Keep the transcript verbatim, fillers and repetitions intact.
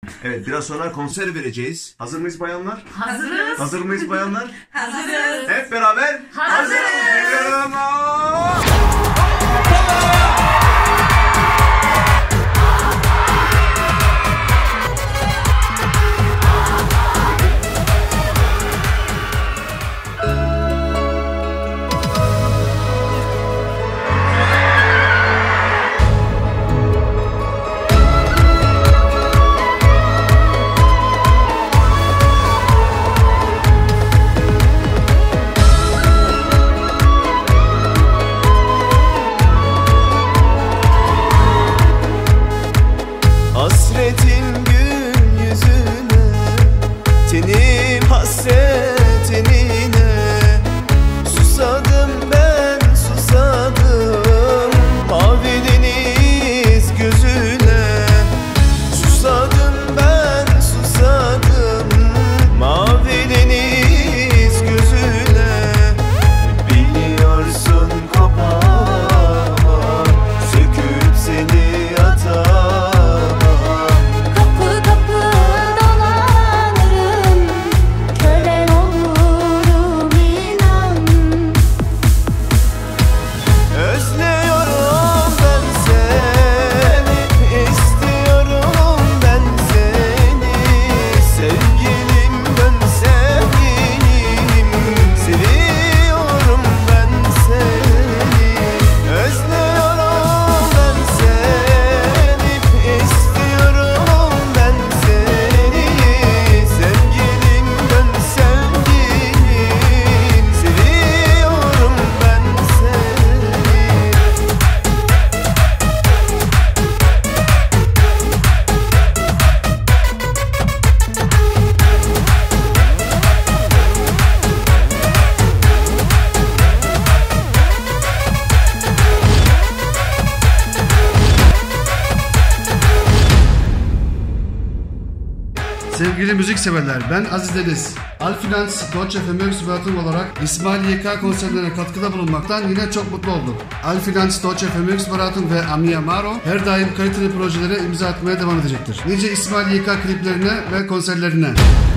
Evet, biraz sonra konser vereceğiz. Hazır mıyız bayanlar? Hazırız. Hazır mıyız bayanlar? Hazırız. Hep beraber? Hazırız. Hasretin gün yüzüne, tenim hasretinine. Susadım ben susadım, mavi deniz gözüne. Susadım ben susadım, mavi deniz gözüne. Biliyorsun kopamam, söküp seni atamam. Sevgili müzik severler, ben Aziz Deniz. Alfinans Deutsche Vermögensberatung olarak İsmail Y K konserlerine katkıda bulunmaktan yine çok mutlu oldum. Alfinans Deutsche Vermögensberatung ve Ami Amaro her daim kaliteli projelere imza atmaya devam edecektir. Nice İsmail Y K kliplerine ve konserlerine.